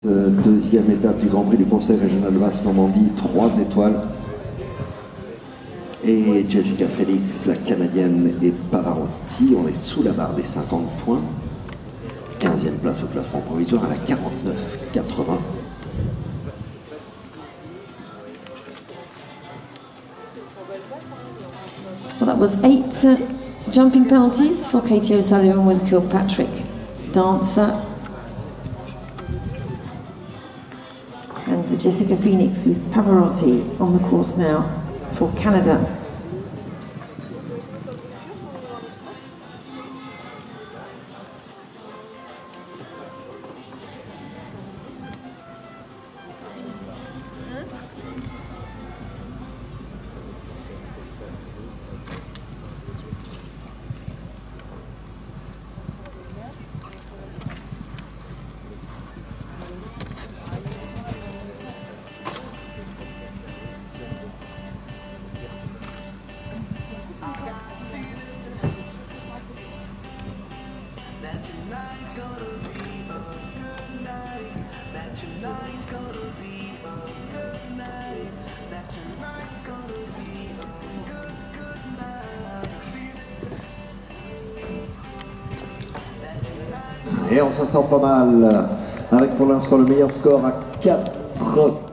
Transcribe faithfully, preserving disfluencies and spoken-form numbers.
Deuxième étape du Grand Prix du Conseil régional de Basse-Normandie, trois étoiles. Et Jessica Félix, la Canadienne, et Pavarotti, on est sous la barre des cinquante points. quinzième place au classement provisoire à la quarante-neuf quatre-vingts. Well, that was eight uh, jumping penalties for Katie O'Sullivan with Kilpatrick Dancer. And Jessica Phoenix with Pavarotti on the course now for Canada. Tonight's gonna be a good night. That tonight's gonna be a good night. That tonight's gonna be a good, good night. Et on se sent pas mal, avec pour l'instant le meilleur score à quatre.